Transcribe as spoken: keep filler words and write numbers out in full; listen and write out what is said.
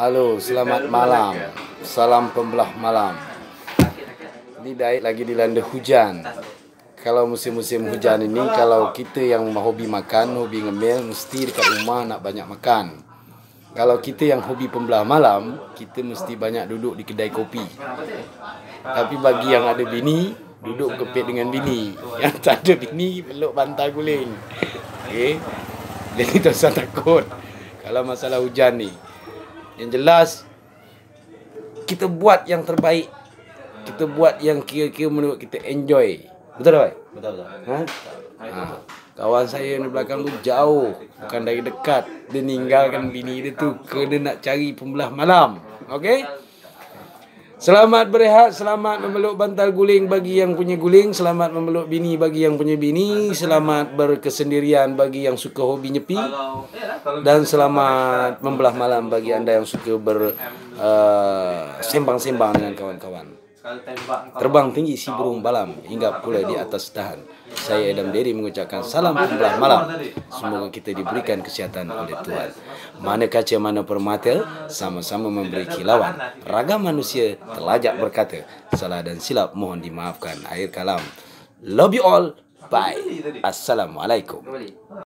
Halo, selamat malam. Salam pembelah malam. Ini Daik lagi dilanda hujan. Kalau musim-musim hujan ini, kalau kita yang hobi makan, hobi ngemil, mesti dekat rumah nak banyak makan. Kalau kita yang hobi pembelah malam, kita mesti banyak duduk di kedai kopi. Tapi bagi yang ada bini, duduk kepit dengan bini. Yang tak ada bini, peluk bantal guling. Okey. Jadi tak usah takut kalau masalah hujan ni. Yang jelas, kita buat yang terbaik. Kita buat yang kira-kira menurut kita enjoy. Betul tak, Pak? Betul, betul. Ha? Ha. Kawan saya yang di belakang tu jauh, bukan dari dekat. Dia ninggalkan bini dia tu kerana nak cari pembelah malam. Okey? Selamat berehat, selamat memeluk bantal guling bagi yang punya guling, selamat memeluk bini bagi yang punya bini, selamat berkesendirian bagi yang suka hobi nyepi, dan selamat membelah malam bagi anda yang suka ber uh, sembang-sembang dengan kawan-kawan. Terbang tinggi si burung balam, hinggap pula di atas dahan. Saya Adam Dery mengucapkan salam pembelah malam. Semoga kita diberikan kesihatan oleh Tuhan. Mana kaca mana permata, sama-sama memberi kilauan. Ragam manusia terlajak berkata, salah dan silap mohon dimaafkan. Akhir kalam. Love you all. Bye. Assalamualaikum.